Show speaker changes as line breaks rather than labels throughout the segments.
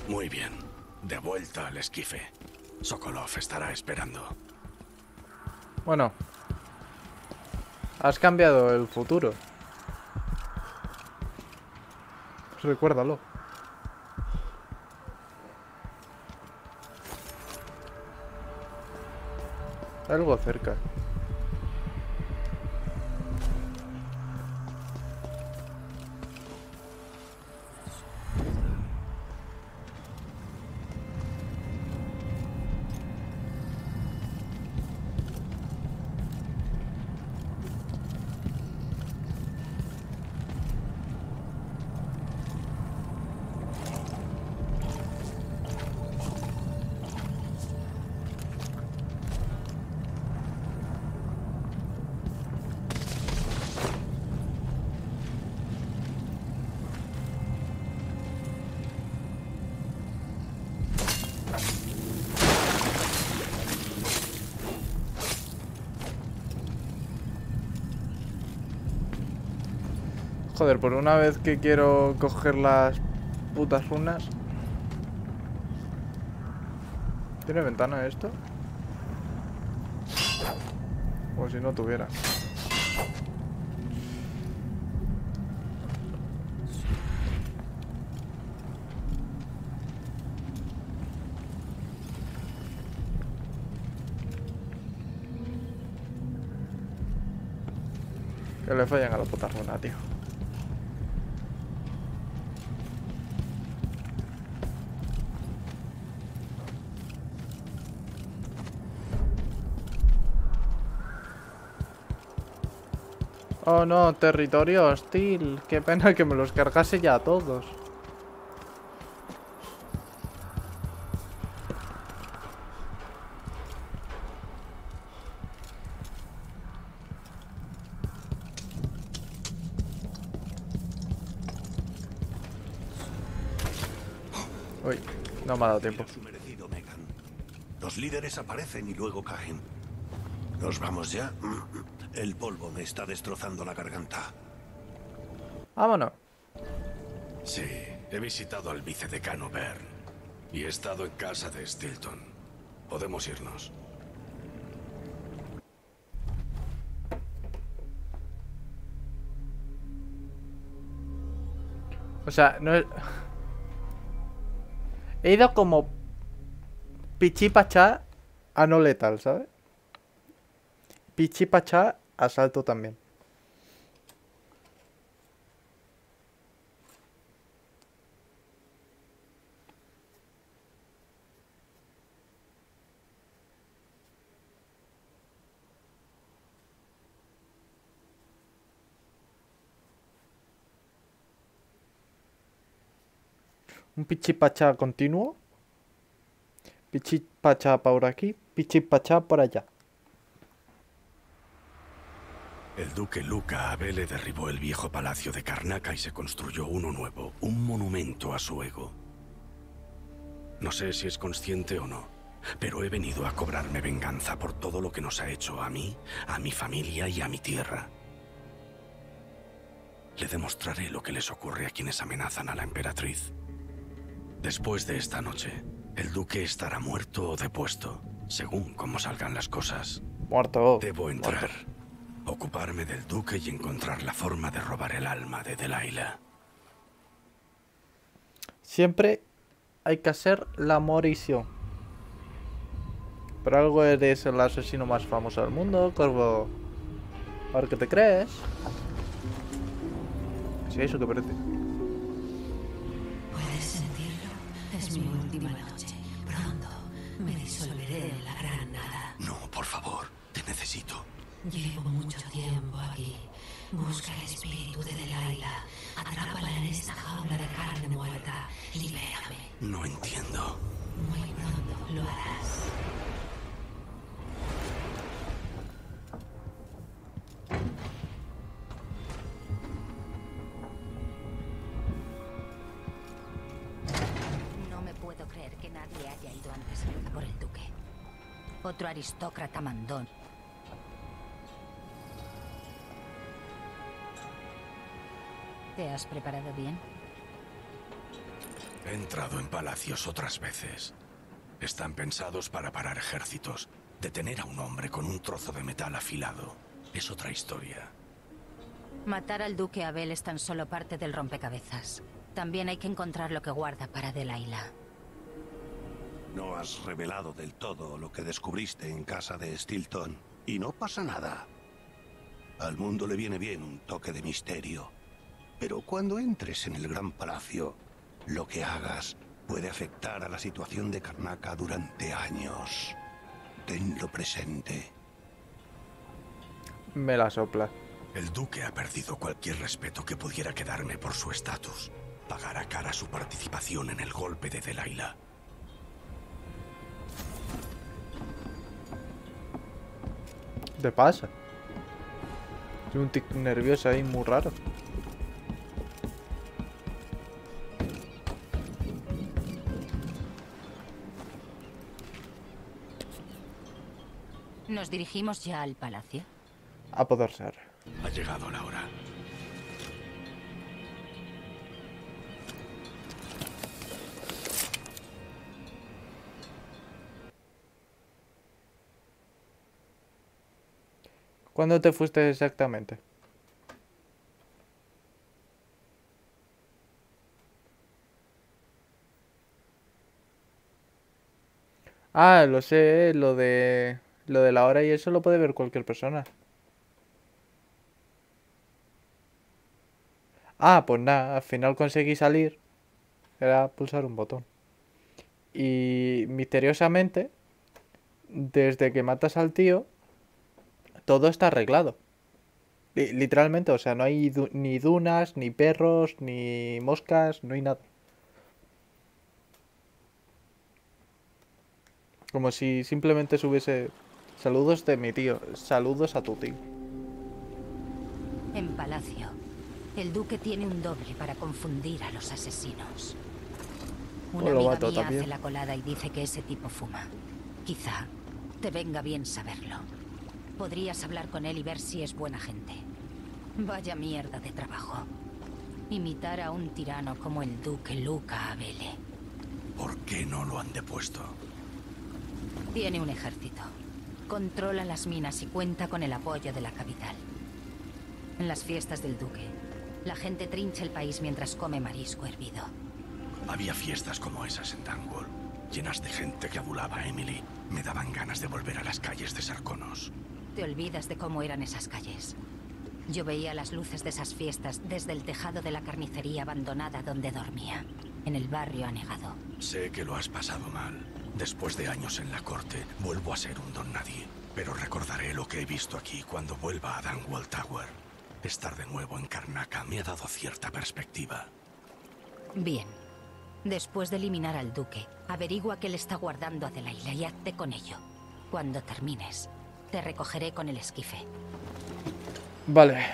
Muy bien. De vuelta al esquife. Sokolov estará esperando.
Bueno, has cambiado el futuro. Pues recuérdalo. Algo cerca. Joder, por una vez que quiero coger las putas runas. ¿Tiene ventana esto? Como si no tuviera. Que le fallan a la puta runa, tío. Oh no, territorio hostil. Qué pena que me los cargase ya a todos. Uy, no me ha dado tiempo.
Su merecido, Megan. Los líderes aparecen y luego caen. ¿Nos vamos ya? El polvo me está destrozando la garganta.
Vámonos.
Sí, he visitado al vicedecano Byrne y he estado en casa de Stilton. Podemos irnos.
O sea, no es... He ido como pichipachá a no letal, ¿sabes? Pichipachá a salto también. Un pichipachá continuo. Pichipachá por aquí. Pichipachá por allá.
El duque Luca Abele derribó el viejo palacio de Karnaca y se construyó uno nuevo, un monumento a su ego. No sé si es consciente o no, pero he venido a cobrarme venganza por todo lo que nos ha hecho a mí, a mi familia y a mi tierra. Le demostraré lo que les ocurre a quienes amenazan a la emperatriz. Después de esta noche, el duque estará muerto o depuesto, según cómo salgan las cosas.
Muerto.
Debo entrar, ocuparme del duque y encontrar la forma de robar el alma de Delilah.
Siempre hay que hacer la morición. Por algo eres el asesino más famoso del mundo, Corvo. A ver qué te crees. ¿Sí eso que parece?
¿Puedes sentirlo? Es mi última noche. Pronto me disolveré en la gran nada.
No, por favor, te necesito.
Llevo mucho tiempo aquí. Busca el espíritu de Delilah. Atrápala en esta jaula de carne muerta. Libérame.
No entiendo.
Muy pronto lo harás.
No me puedo creer que nadie haya ido antes a por el duque. Otro aristócrata mandón. ¿Te has preparado bien?
He entrado en palacios otras veces. Están pensados para parar ejércitos. Detener a un hombre con un trozo de metal afilado es otra historia.
Matar al duque Abel es tan solo parte del rompecabezas. También hay que encontrar lo que guarda para Delilah.
No has revelado del todo lo que descubriste en casa de Stilton. Y no pasa nada. Al mundo le viene bien un toque de misterio. Pero cuando entres en el Gran Palacio, lo que hagas puede afectar a la situación de Karnaca durante años. Tenlo presente.
Me la sopla.
El duque ha perdido cualquier respeto que pudiera quedarme por su estatus. Pagará cara su participación en el golpe de Delilah.
¿Qué pasa? Tiene un tic nervioso ahí muy raro.
¿Nos dirigimos ya al palacio?
A poder ser.
Ha llegado la hora.
¿Cuándo te fuiste exactamente? Ah, lo sé, lo de la hora y eso lo puede ver cualquier persona. Ah, pues nada, al final conseguí salir. Era pulsar un botón. Y misteriosamente, desde que matas al tío, todo está arreglado. Literalmente, o sea, no hay ni dunas, ni perros, ni moscas, no hay nada. Como si simplemente subiese... Saludos de mi tío, saludos a tu tío.
En palacio, el duque tiene un doble para confundir a los asesinos. Una
Lo
amiga
mato
mía
también.
hace la colada y dice que ese tipo fuma. Quizá te venga bien saberlo. Podrías hablar con él y ver si es buena gente. Vaya mierda de trabajo. Imitar a un tirano como el duque Luca Abele.
¿Por qué no lo han depuesto?
Tiene un ejército. Controla las minas y cuenta con el apoyo de la capital. En las fiestas del duque, la gente trincha el país mientras come marisco hervido.
Había fiestas como esas en Dunwall, llenas de gente que adulaba a Emily. Me daban ganas de volver a las calles de Sarconos.
Te olvidas de cómo eran esas calles. Yo veía las luces de esas fiestas desde el tejado de la carnicería abandonada donde dormía, en el barrio anegado.
Sé que lo has pasado mal. Después de años en la corte, vuelvo a ser un don nadie. Pero recordaré lo que he visto aquí cuando vuelva a Dunwall Tower. Estar de nuevo en Karnaca me ha dado cierta perspectiva.
Bien. Después de eliminar al duque, averigua qué le está guardando a Delilah y hazte con ello. Cuando termines, te recogeré con el esquife.
Vale.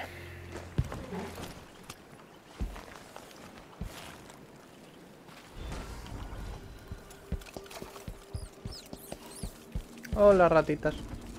Hola, ratitas.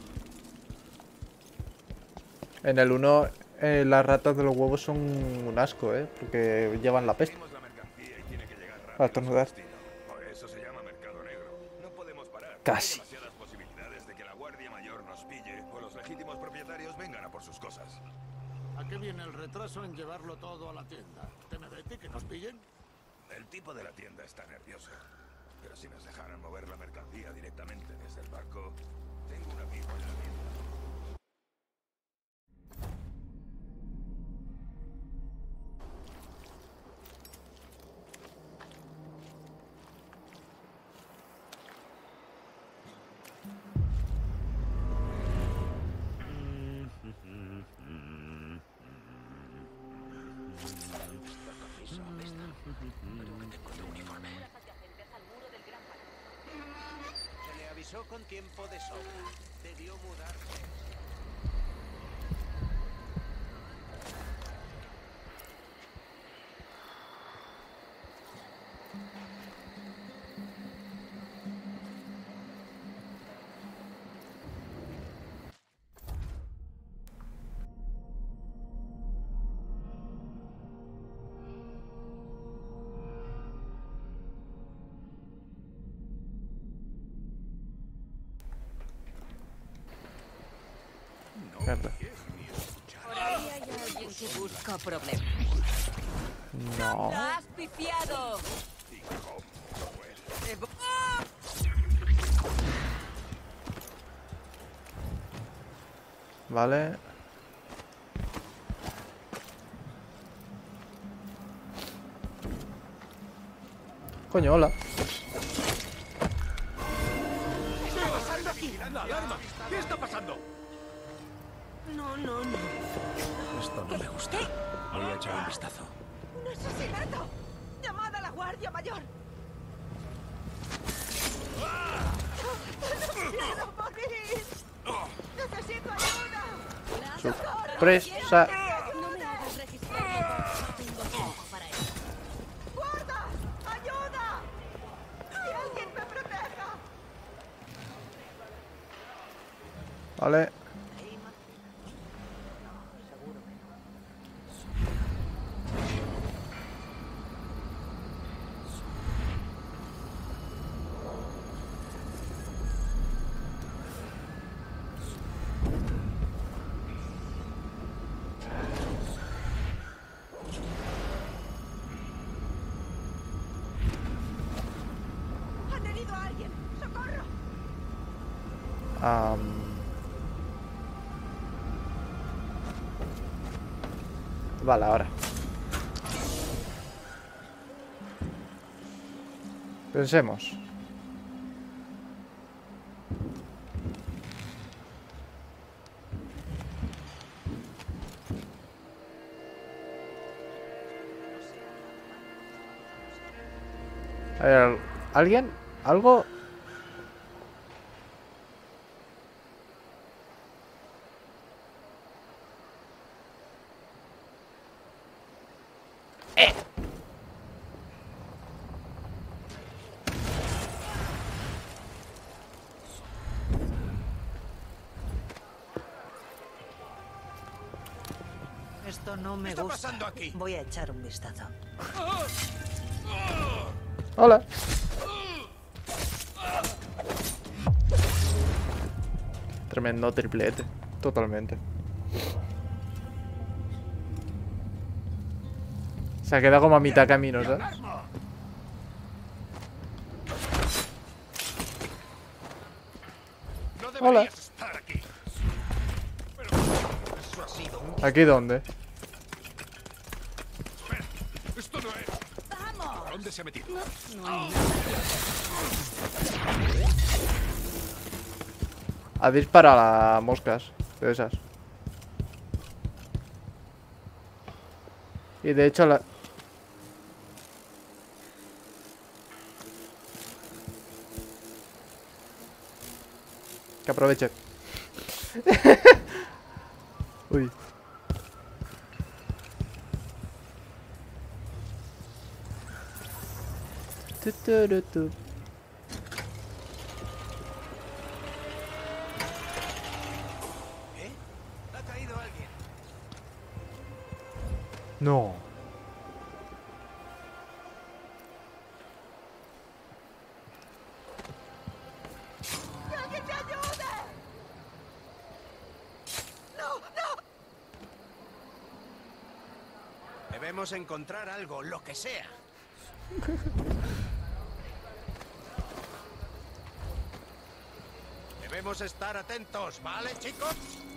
En el 1, las ratas de los huevos son un asco, porque llevan la peste. A estornudar.
Por eso se llama mercado negro. No podemos parar.
Casi.
Hay demasiadas posibilidades de que la Guardia Mayor nos pille o los legítimos propietarios vengan a por sus cosas.
¿A qué viene el retraso en llevarlo todo a la tienda? ¿Teme Betty que nos pillen?
El tipo de la tienda está nervioso. Pero si nos dejaran mover la mercancía directamente desde el barco, tengo un amigo en la tienda.
Se le avisó con tiempo de sobra. Debió mudarse.
Mierda.
Por ahí hay alguien que busca problemas.
No.
¡Lo has pifiado!
Vale. Coño, hola.
¿Qué está pasando?
No, no, no.
Esto no me gusta. Voy a echar un vistazo.
¡Un asesinato! ¡Llamad a la Guardia Mayor! ¡No quiero morir! ¡Necesito ayuda!
Sorpresa.
¡No me hagas registrar! No tengo tiempo para eso. ¡Guarda! ¡Ayuda! ¡Que alguien me proteja!
Vale.
¡Han herido a alguien! ¡Socorro!
Vale, ahora. Pensemos. A ver, ¿alguien? ¿Algo?
Esto no me
está
gusta.
pasando aquí?
Voy a echar un vistazo.
Hola. Tremendo triplete. Totalmente. Se ha quedado como a mitad camino, ¿sabes?
No
Hola.
deberías estar aquí. Pero eso ha sido un...
¿Aquí dónde?
Espera, esto no es... ¡Vamos! ¿Dónde se ha metido?
A disparar a moscas de esas. Y de hecho la... Que aproveche. Uy. Tu, tu, tu, tu.
Ha caído alguien.
No.
¡Que alguien me ayude! ¡No, no!
Debemos encontrar algo, lo que sea. Debemos estar atentos, ¿vale, chicos?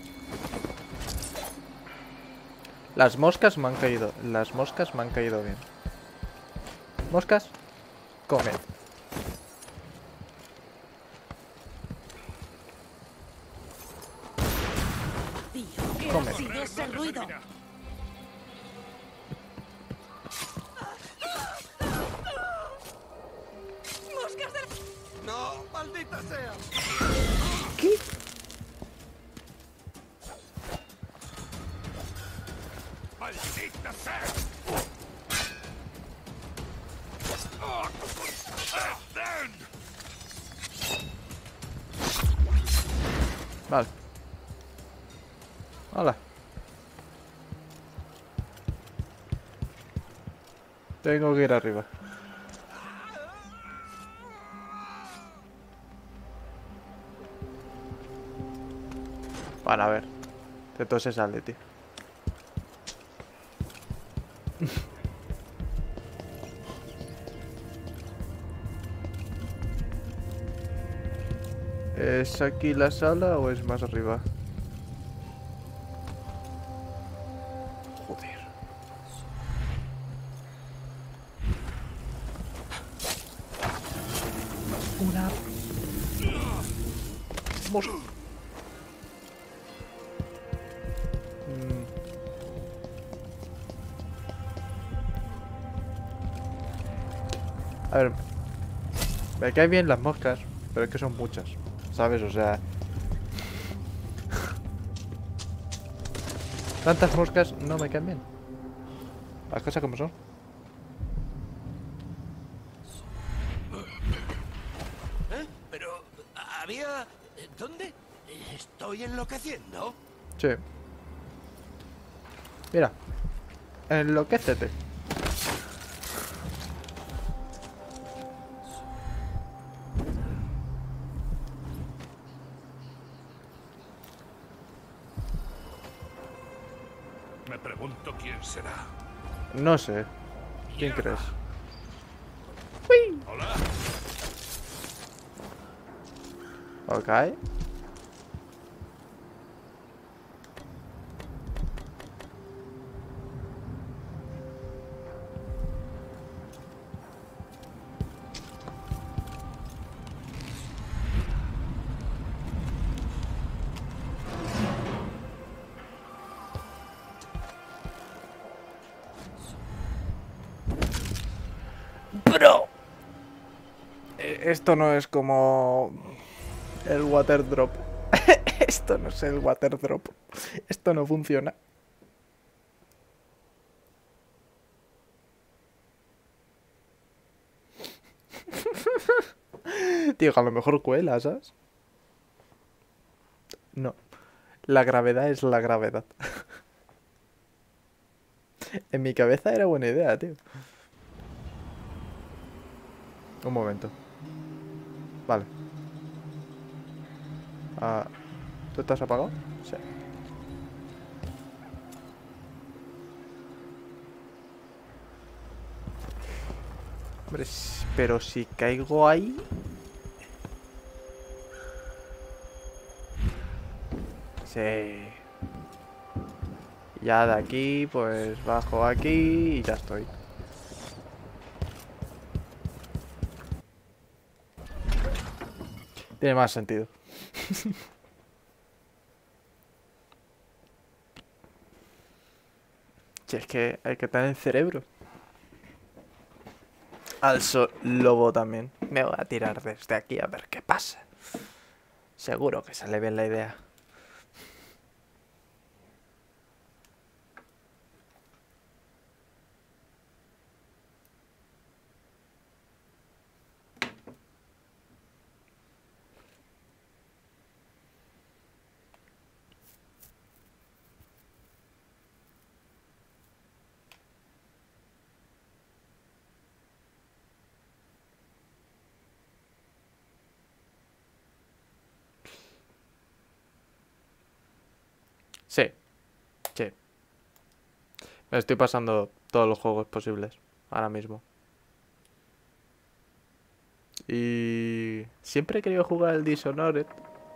Las moscas me han caído. Las moscas me han caído bien. Moscas, come.
Tío, ¿qué
Come.
ha sido ese ruido? ¡Moscas del...
No, maldita sea.
¿Qué?
¡Maldita sea!
Vale. Hola. Tengo que ir arriba. Bueno, a ver. De todo se sale, tío. ¿Es aquí la sala o es más arriba? Joder. Una... mosca. A ver, me caen bien las moscas, pero es que son muchas, ¿sabes? O sea... tantas moscas no me caen bien. Las cosas como son.
Pero... había... ¿dónde? ¿Estoy enloqueciendo?
Sí. Mira. Enloquécete.
Me pregunto quién será.
No sé. ¿Quién crees?
Hola.
Ok. Bro. Esto no es como el water drop. Esto no es el water drop. Esto no funciona. Tío, a lo mejor cuela, ¿sabes? No. La gravedad es la gravedad. En mi cabeza era buena idea, tío. Un momento. Vale. ¿Tú estás apagado? Sí. Hombre, pero si caigo ahí... Sí. Ya de aquí, pues bajo aquí y ya estoy. Tiene más sentido. Si es que hay que tener cerebro. Also, lobo también. Me voy a tirar desde aquí a ver qué pasa. Seguro que sale bien la idea. Sí. Sí. Me estoy pasando todos los juegos posibles. Ahora mismo. Y... siempre he querido jugar al Dishonored.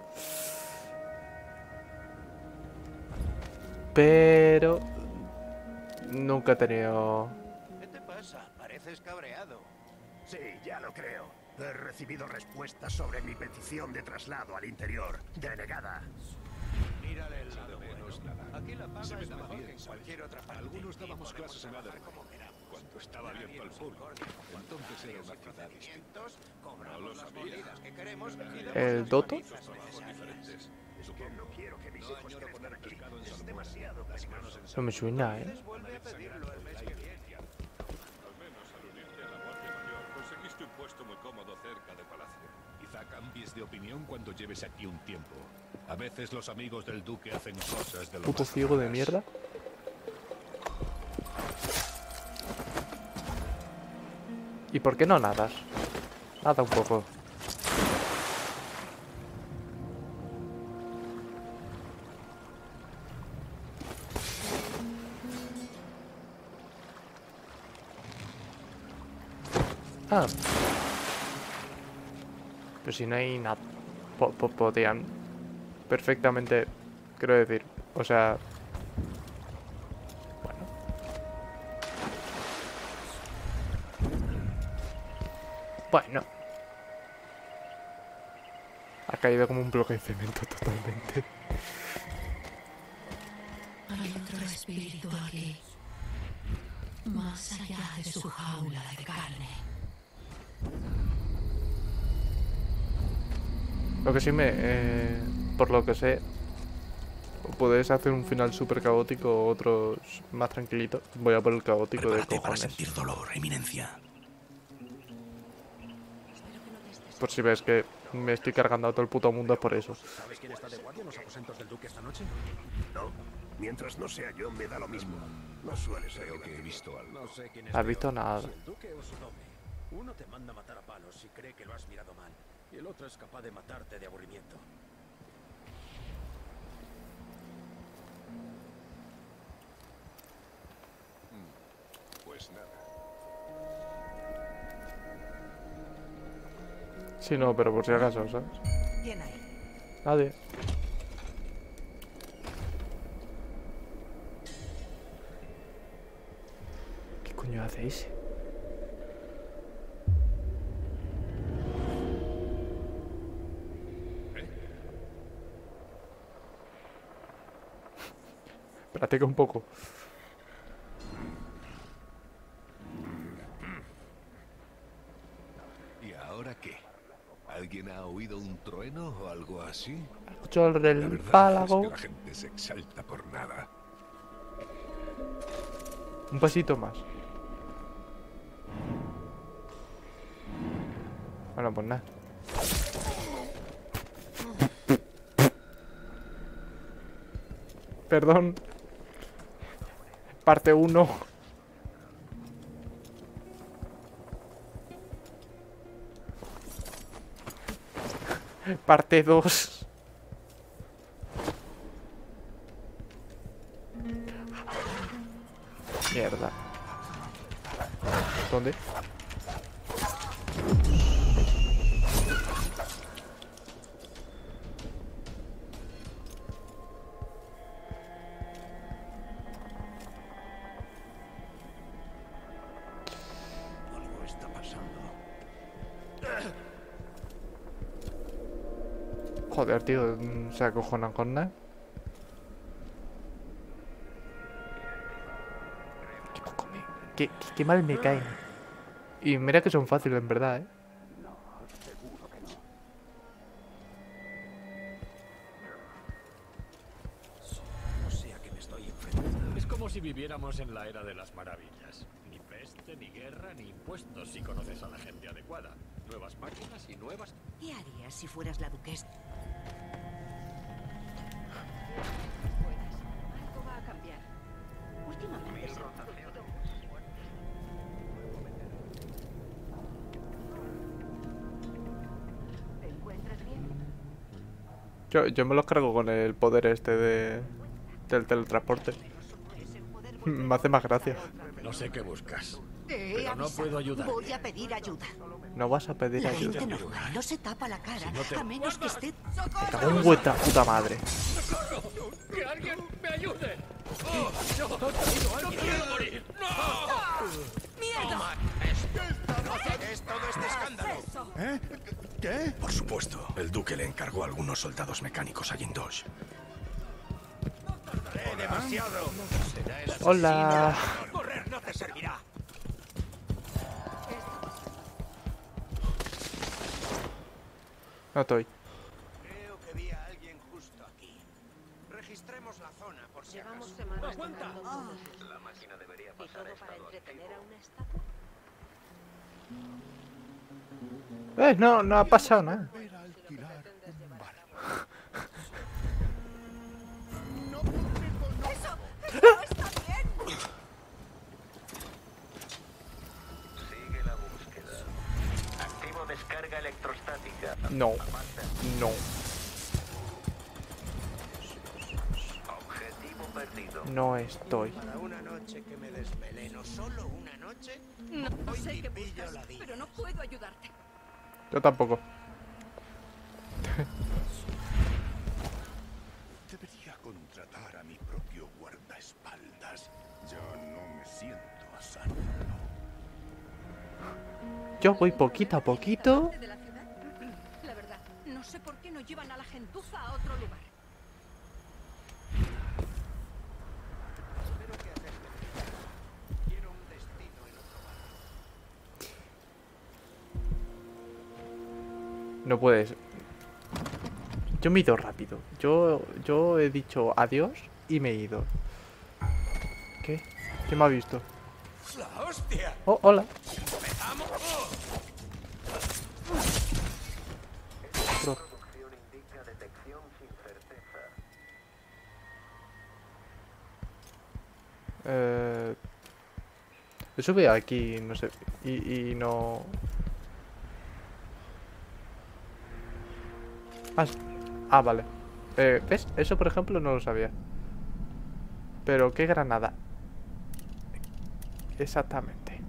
Pero... nunca he tenido...
¿Qué te pasa? Pareces cabreado.
Sí, ya lo creo. He recibido respuestas sobre mi petición de traslado al interior. Denegada.
Mírale el lado bueno. Aquí la paga es mejor que en cualquier otra parte.
Algunos dábamos clases en ADR cuando estaba abierto al público. Entonces era una ciudad distinta. No lo sabía.
¿El Doto?
Diferentes.
Es que no quiero que mis hijos crezcan aquí. Es demasiado peligroso.
No me suena,
Vuelve a pedirlo el mes que viene.
Al menos al unirte a la Guardia Mayor conseguiste un puesto muy cómodo cerca de Palacio.
Quizá cambies de opinión cuando lleves aquí un tiempo. A veces los amigos del duque hacen cosas de lo
Puto
más
ciego de
raras.
mierda. ¿Y por qué no nadas? Nada un poco. Ah. Pero si no hay nada. Podrían perfectamente, quiero decir, o sea... Bueno. Bueno. Ha caído como un bloque de cemento totalmente.
Hay otro espíritu aquí, más allá de su jaula de carne.
Lo que sí por lo que sé, podéis hacer un final súper caótico o otros más tranquilitos. Voy a por el caótico.
Prepárate
de
para
cojones.
sentir dolor, eminencia.
Por si ves que me estoy cargando a todo el puto mundo es por eso.
¿Sabes quién está de guardia en los aposentos del duque esta noche? No. Mientras no sea yo, me da lo mismo. No suele ser.
Creo que he visto algo.
No sé quién es
¿Has
peor,
visto nada?
si el duque o su doble. Uno te manda a matar a palos si cree que lo has mirado mal, y el otro es capaz de matarte de aburrimiento.
Pues nada.
Sí, no, pero por si acaso, ¿sabes?
¿Quién hay?
Nadie. ¿Qué coño hace ese? Espérate que un poco.
¿Y ahora qué? ¿Alguien ha oído un trueno o algo así?
Escucho el
La
del
verdad
pálago.
es que la gente se exalta por nada.
Un pasito más. Bueno, pues nada. Perdón. Parte 1. Parte 2. Mierda. ¿Dónde?
Algo está pasando.
Joder, tío, se acojonan con nada. Qué poco qué mal me caen. Y mira que son fáciles, en verdad, ¿eh?
No sé a qué me estoy enfrentando. Es como si viviéramos en la era de las maravillas. Ni peste, ni guerra, ni impuestos si conoces a la gente adecuada. Nuevas máquinas y nuevas...
¿Qué harías si fueras la duquesa?
Algo va a cambiar. Últimamente se han producido muchas muertes. ¿Te encuentras bien?
Yo me los cargo con el poder este del teletransporte. Me hace más gracia.
No sé qué buscas,
Te he
pero no
avisado.
puedo ayudar.
Voy a pedir ayuda.
No vas a pedir
La
ayuda.
gente normal no se tapa la cara, a menos que esté...
Me cago en vuestra puta madre.
¡Que alguien me ayude! ¡Oh! ¡Yo! ¡No quiero morir! ¡No!
¡Mierda!
¿Qué es todo este escándalo?
¿Eh? ¿Qué?
Por supuesto, el duque le encargó a algunos soldados mecánicos a Jindosh.
Demasiado. Será el
Hola.
asesino. Correr no te servirá.
No estoy.
Creo que vi a alguien justo aquí. Registremos la zona por si acaso.
Llevamos semanas
¡Aguanta!
tocando
La máquina debería
y
pasar
todo
a
para
estado
entretener a
activo.
una estatua.
No ha pasado nada.
Sigue la búsqueda. Activo descarga electrostática.
No. No.
Objetivo
No estoy.
Para una noche que me desveleno, solo una noche.
No
Hoy
sé
ni
qué
pillo
buscas,
la diva.
pero no puedo ayudarte.
Yo tampoco.
Debería contratar a mi propio guardaespaldas. Yo no me siento a salvo.
Yo voy poquito a poquito.
¿De la ciudad? La verdad, no sé por qué no llevan a la gentuza a otro lugar.
Espero que acepten. Quiero un destino en otro barrio.
No puedes. Yo me he ido rápido. Yo he dicho adiós y me he ido. ¿Qué? ¿Quién me ha visto?
¡La hostia!
Oh, hola.
¡Empezamos!
Otro.
Producción indica detección sin certeza.
Eso veo aquí, no sé. Y no. Vale. ¿Ves? Eso, por ejemplo, no lo sabía. Pero, ¿qué granada? Exactamente.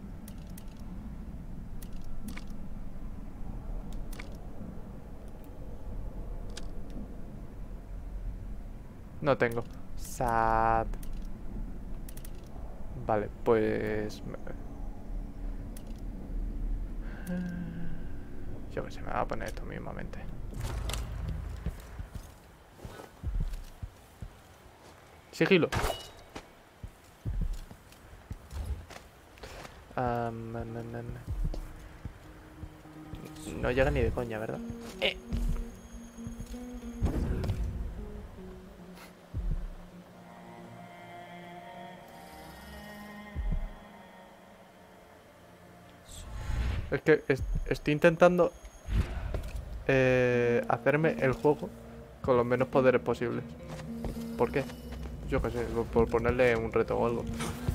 No tengo. Sad. Vale, pues... Yo que sé, me va a poner esto mismamente. Sigilo. No llega ni de coña, ¿verdad? Es que estoy intentando hacerme el juego con los menos poderes posibles. ¿Por qué? Yo qué sé, por ponerle un reto o algo.